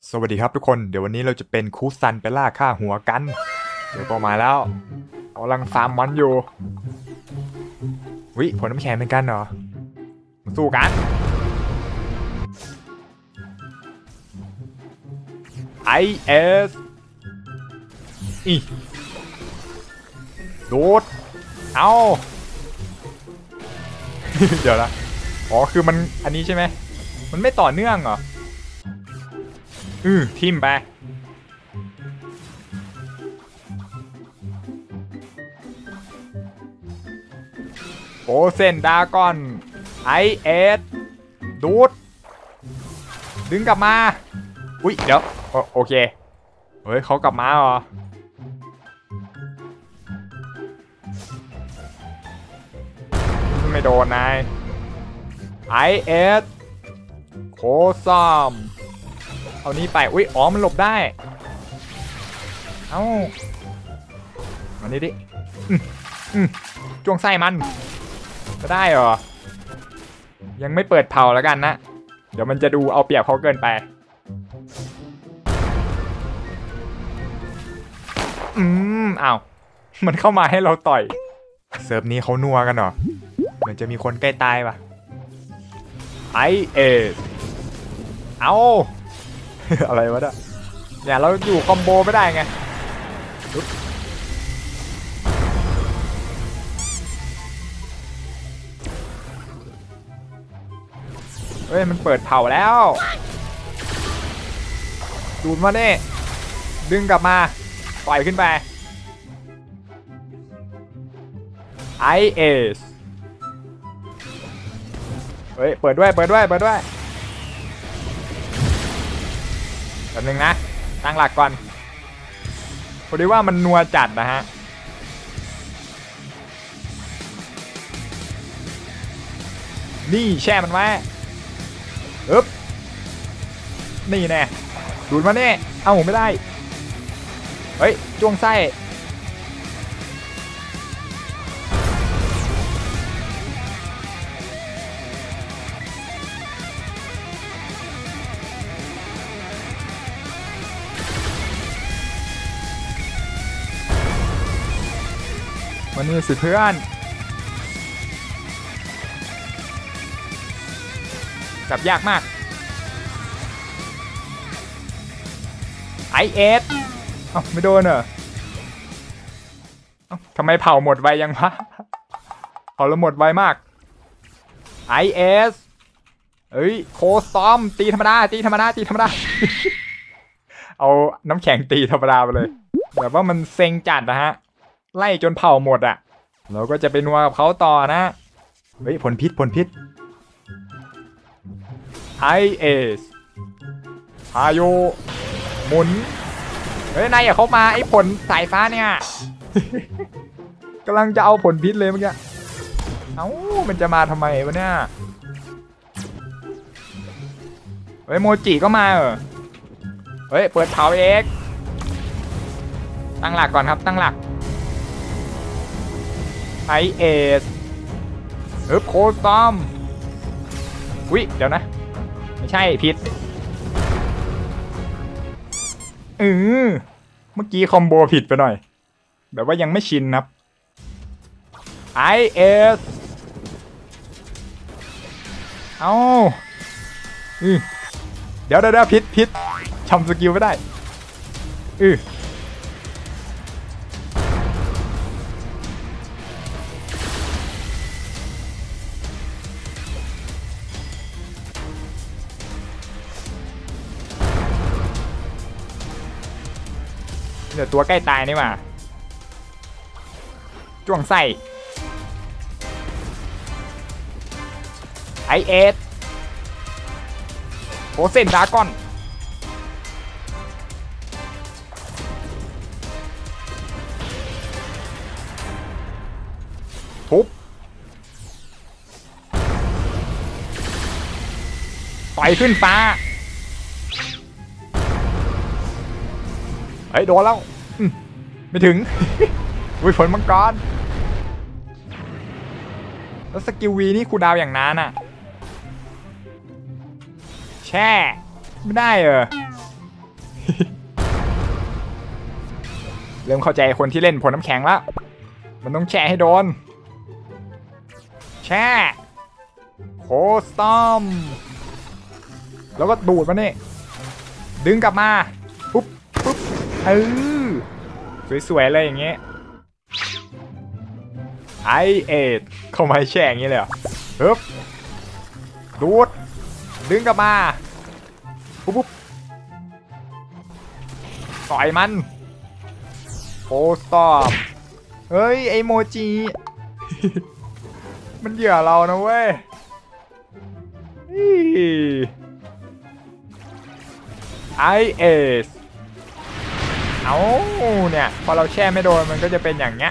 สวัสดีครับทุกคนเดี๋ยววันนี้เราจะเป็นคูซันไปล่าฆ่าหัวกันเดี๋ยวประมาณแล้วกำลังฟาร์มมันอยู่วิผลน้ำแข็งเป็นกันเหรอมาสู้กันไอเอสอีโดดเอาเดี๋ยวนะอ๋อคือมันอันนี้ใช่ไหมมันไม่ต่อเนื่องเหรอทิมไปโอเซนดากอนไอเอสดูดดึงกลับมาอุ้ยเดี๋ยวโอเคเฮ้ยเขากลับมาเหรอไม่โดนนายไอเอสโคซัมเอานี้ไปอุ้ยอ๋อมันหลบได้เอ้ามานี่ดิจ้วงไส้มันจะได้เหรอยังไม่เปิดเผาแล้วกันนะเดี๋ยวมันจะดูเอาเปรียบเขาเกินไปอ้าวมันเข้ามาให้เราต่อยเซิร์ฟนี้เขานัวกันเหรอเหมือนจะมีคนใกล้ตายป่ะไอเอสเอา อะไรวะเนี่ยเราอยู่คอมโบไม่ได้ไงเฮ้ยมันเปิดเผาแล้วดูดมาเน่ดึงกลับมาปล่อยขึ้นไปไอเอสเฮ้ยเปิดด้วยแป๊บนึงนะตั้งหลักก่อนพอดีว่ามันนัวจัดนะฮะนี่แช่มันไว้นี่แน่ดูดมาเนี่ยเอ้าไม่ได้เฮ้ยจ้วงไส้วันนี้สิเพื่อนจับยากมากไอเอสเอ้าไม่โดนเหรอเอ้าทำไมเผาหมดไวยังวะเผาแล้วหมดไวมากไอเอสเอ้ยโคซอมตีธรรมดา เอาน้ำแข็งตีธรรมดาไปเลยแบบว่ามันเซ็งจัดนะฮะไล่จนเผาหมดอ่ะเราก็จะไปนัวกับเขาต่อนะเฮ้ยผลพิษไอเอสพายุหมุนเฮ้ยนายอย่าเข้ามาไอ้ผลสายฟ้าเนี่ยกำลังจะเอาผลพิษเลยเมื่อกี้เอ้ามันจะมาทำไมวะเนี่ยเฮ้ยโมจิก็มาเฮ้ยเปิดเผาเอกตั้งหลักก่อนครับตั้งหลักไอเอสโคซอมอุ๊ยเดี๋ยวนะไม่ใช่ผิดเมื่อกี้คอมโบผิดไปหน่อยแบบว่ายังไม่ชินครับไอเอสเอาเดี๋ยวผิดชำสกิลไม่ได้เดี๋ยวตัวใกล้ตายนี่มาจ้วงไส้ไอเอสโอเซนดากอนทุบต่อยขึ้นฟ้าเฮ้ยโดนแล้วไม่ถึง อุ้ยผลมังกรแล้วสกิลวีนี่คูดาวอย่างนั้นอ่ะแช่ไม่ได้เริ่มเข้าใจคนที่เล่นผลน้ำแข็งแล้วมันต้องแช่ให้โดนแช่โคสตอมแล้วก็ดูดมาเนี่ยดึงกลับมาปุ๊บปุ๊บสวยๆเลยอย่างเงี้ยไอเอ็ดเข้ามาแช่อย่างงี้เลยเหรอปึ๊บดูดดึงกลับมาปุ๊บปุ๊บต่อยมันโคสตอมเฮ้ยไอโมจิ มันเหยื่อเรานะเว้ยไอเอสเอาเนี่ยพอเราแช่ไม่โดนมันก็จะเป็นอย่างเงี้ย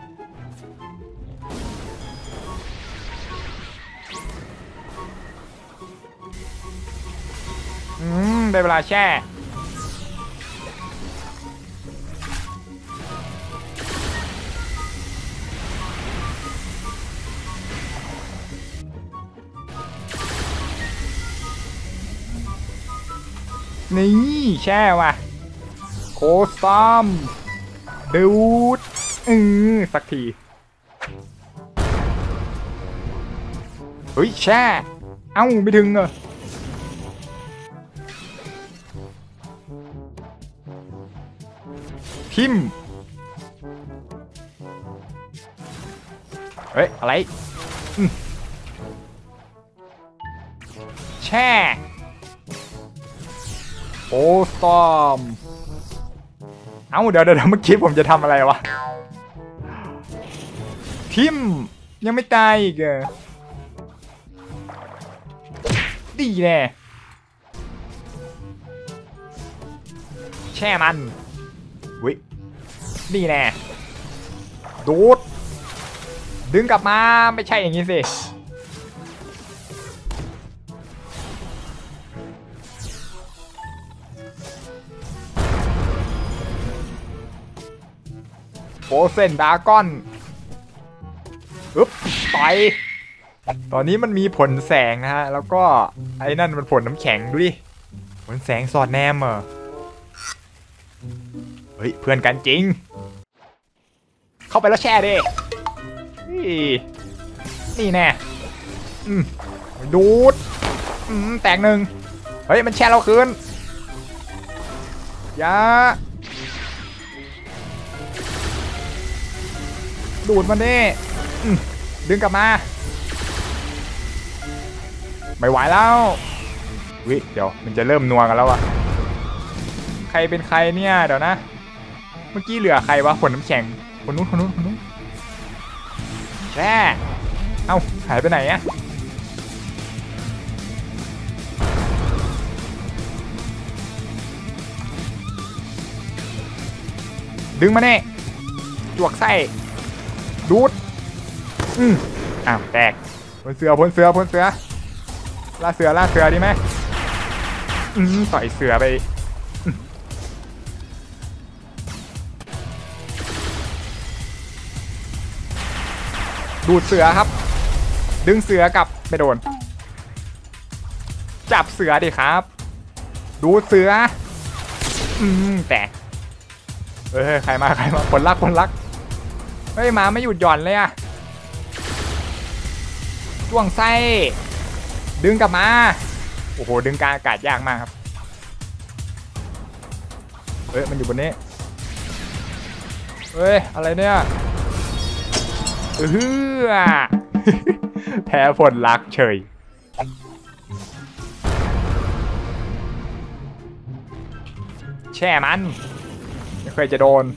ได้เวลาแช่นี่แช่ว่ะโคซัมดูดสักทีเฮ้ยแช่เอ้าไม่ถึงเหรอทิมเฮ้ยอะไรแช่โอ้สตอมเอ้าเดี๋ยวเมื่อกี้ผมจะทำอะไรวะทิมยังไม่ตายอีกเหรอดีแน่แช่มันวิดีแน่ดูดดึงกลับมาไม่ใช่อย่างนี้สิโฟเซนดากอนต่อยตอนนี้มันมีผลแสงนะฮะแล้วก็ไอ้นั่นมันผลน้ำแข็งดูดิผลแสงสอดแนมเหรอเฮ้ยเพื่อนกันจริงเข้าไปแล้วแช่ดินี่แน่ดูดแตกหนึ่งเฮ้ยมันแช่เราคืนอย่าดูดมันดิดึงกลับมาไม่ไหวแล้วเดี๋ยวมันจะเริ่มนัวกันแล้วอะใครเป็นใครเนี่ยเดี๋ยวนะเมื่อกี้เหลือใครวะผลน้ำแข็งคนนู้นแช่เอ้าหายไปไหนอะดึงมาเน่จวกไส้ดูดอ้าวแตกพ้นเสือล่าเสือดีไหมต่อยเสือไปดูดเสือครับดึงเสือกลับไม่โดนจับเสือดิครับดูดเสือแตกใครมาคนรักเฮ้ยมาไม่หยุดหย่อนเลยอะจ้วงไส้ดึงกลับมาโอ้โหดึงกลางอากาศยากมากครับมันอยู่บนนี้อะไรเนี่ยแพ้ผลลักเฉยแช่มันไม่เคยจะโดน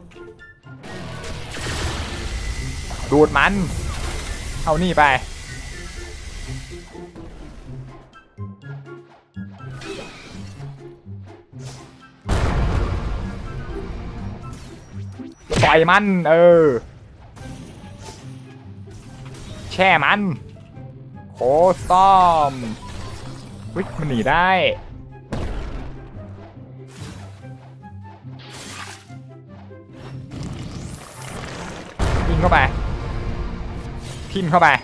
ดูดมันเอานี่ไปต่อยมันแช่มันโคสตอมมันหนีได้ยิงเข้าไปทิ่มเข้าไป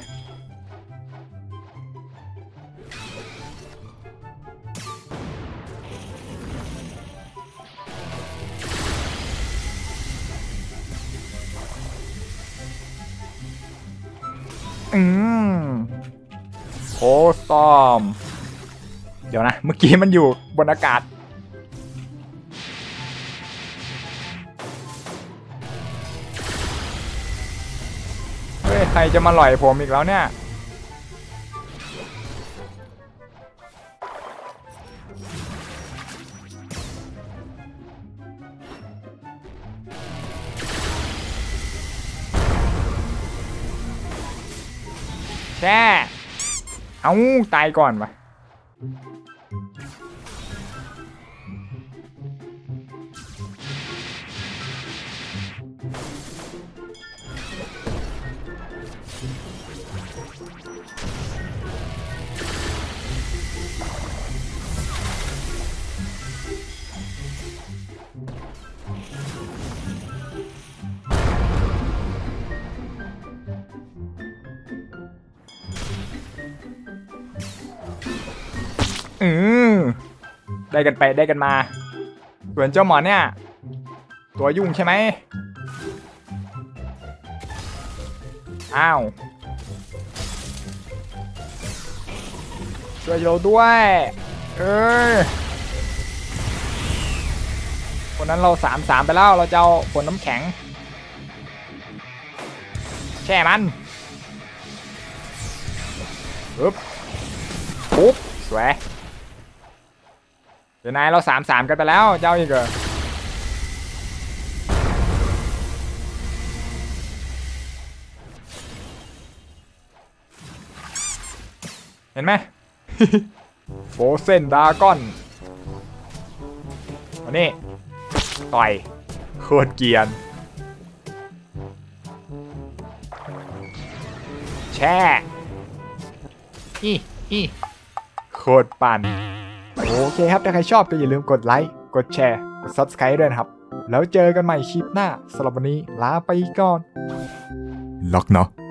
โคสตอมเดี๋ยวนะเมื่อกี้มันอยู่บนอากาศเฮ้ยใครจะมาหล่อยผมอีกแล้วเนี่ยแช่เอาตายก่อนวะได้กันไปได้กันมาส่วนเจ้าหมอเนี่ยตัวยุ่งใช่ไหมอ้าวช่วยเราด้วยคนนั้นเรา3-3ไปแล้วเราจะเอาผลน้ำแข็งแช่มันปึ๊บปุ๊บสวยเดี๋ยวนายเรา3-3กันไปแล้วเจ้าอีกเหรอเห็นไหม โฟเซนดากอนวันนี้ต่อยโคตรเกียนแช่โคตรปั่นโอเคครับถ้าใครชอบก็อย่าลืมกดไลค์กดแชร์กด Subscribe ด้วยนะครับแล้วเจอกันใหม่คลิปหน้าสำหรับวันนี้ลาไปก่อนล็อกเนาะ